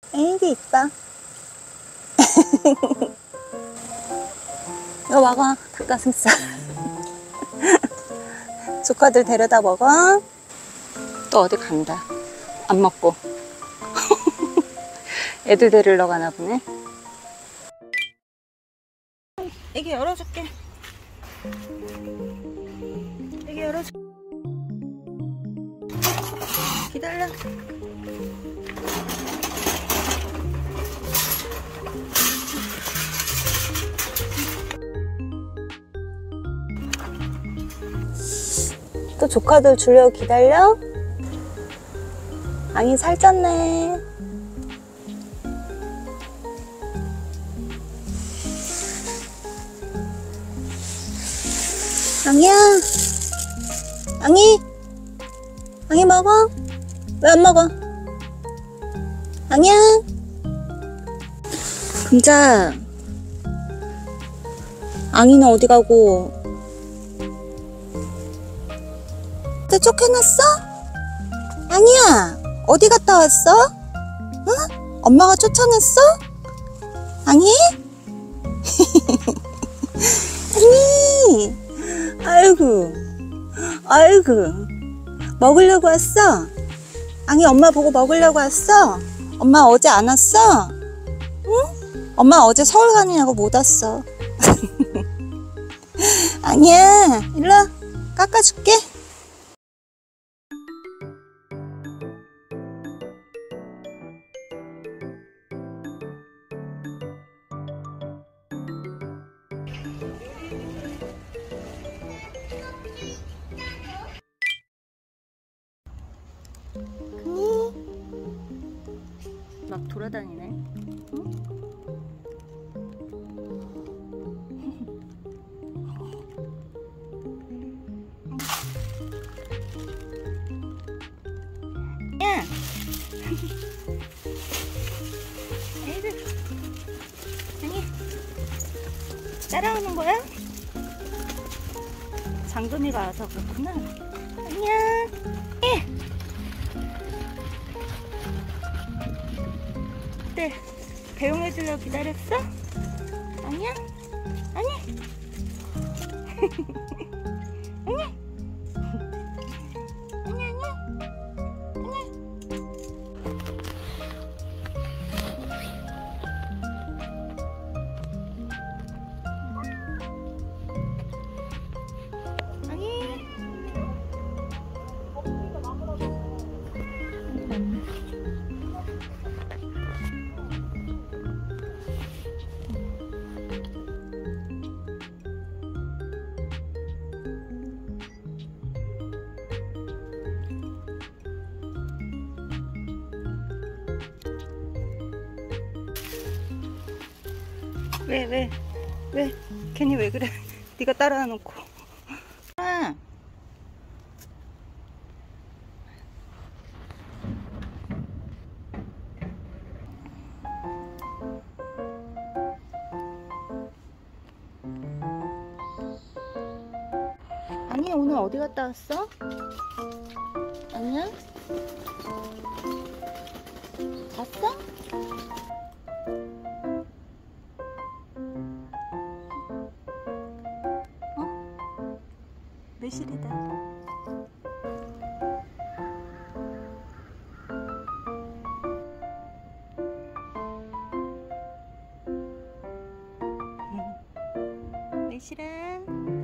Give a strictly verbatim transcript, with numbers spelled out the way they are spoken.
애기 이뻐. 이거 먹어. 닭가슴살. 조카들 데려다 먹어. 또 어디 간다. 안 먹고. 애들 데리러 가나 보네. 애기 열어줄게. 애기 열어줄게. 기다려. 또 조카들 주려고 기다려? 앙이 살쪘네. 앙이야. 앙이? 앙이 먹어? 왜 안 먹어? 앙이야. 금자. 앙이는 어디 가고? 내 쫓겨났어? 앙이야. 어디 갔다 왔어? 응? 엄마가 쫓아냈어? 앙이? 앙이. 아이고. 아이고. 먹으려고 왔어? 앙이 엄마 보고 먹으려고 왔어? 엄마 어제 안 왔어? 응? 엄마 어제 서울 가느냐고 못 왔어. 앙이야. 일로 와. 깎아줄게. 막 돌아다니네. 응? 야! 애들, 아니, 따라오는 거야? 장금이가 와서 그렇구나. 안녕. 예. 네, 배웅해주려고 기다렸어? 아니야? 아니? 아니? 아니, 아니? 아니? 아니? 왜, 왜, 왜? 괜히 왜 그래? 네가 따라와 놓고. 아. 아니, 오늘 어디 갔다 왔어? 아니야? 갔어? 매실이다. 매실아.